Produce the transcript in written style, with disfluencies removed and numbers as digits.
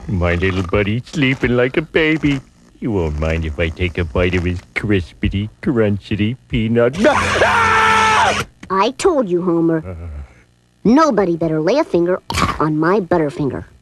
My little buddy's sleeping like a baby. You won't mind if I take a bite of his crispity, crunchity peanut. I told you, Homer. Nobody better lay a finger on my Butterfinger.